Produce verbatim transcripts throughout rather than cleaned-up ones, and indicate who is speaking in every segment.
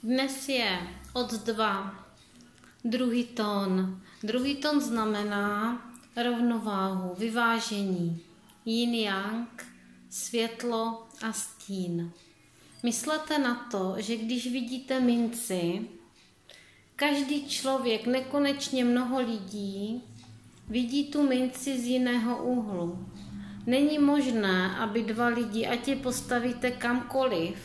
Speaker 1: Dnes je od dva, druhý tón. Druhý tón znamená rovnováhu, vyvážení, yin-yang, světlo a stín. Myslete na to, že když vidíte minci, každý člověk, nekonečně mnoho lidí, vidí tu minci z jiného úhlu. Není možné, aby dva lidi, ať je postavíte kamkoliv,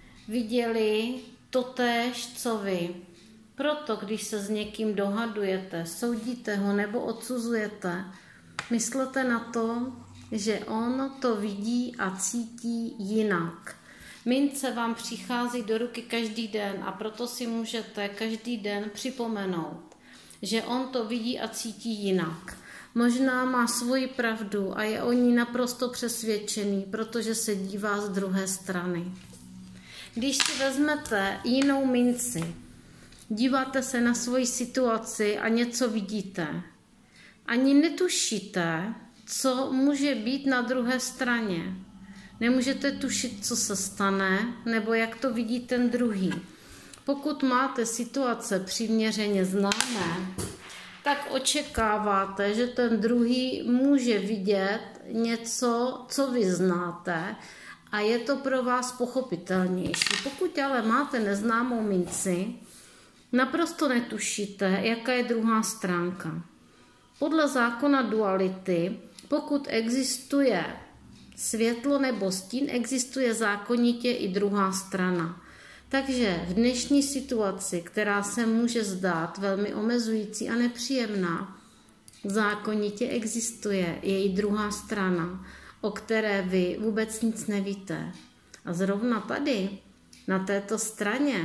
Speaker 1: viděli totéž, co vy. Proto, když se s někým dohadujete, soudíte ho nebo odsuzujete, myslete na to, že on to vidí a cítí jinak. Mince vám přichází do ruky každý den a proto si můžete každý den připomenout, že on to vidí a cítí jinak. Možná má svoji pravdu a je o ní naprosto přesvědčený, protože se dívá z druhé strany. Když si vezmete jinou minci, díváte se na svoji situaci a něco vidíte, ani netušíte, co může být na druhé straně. Nemůžete tušit, co se stane, nebo jak to vidí ten druhý. Pokud máte situace přiměřeně známé, tak očekáváte, že ten druhý může vidět něco, co vy znáte, a je to pro vás pochopitelnější. Pokud ale máte neznámou minci, naprosto netušíte, jaká je druhá stránka. Podle zákona duality, pokud existuje světlo nebo stín, existuje zákonitě i druhá strana. Takže v dnešní situaci, která se může zdát velmi omezující a nepříjemná, zákonitě existuje její druhá strana, o které vy vůbec nic nevíte. A zrovna tady, na této straně,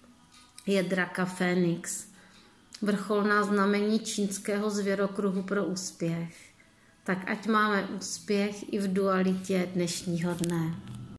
Speaker 1: je draka Fénix, vrcholná znamení čínského zvěrokruhu pro úspěch. Tak ať máme úspěch i v dualitě dnešního dne.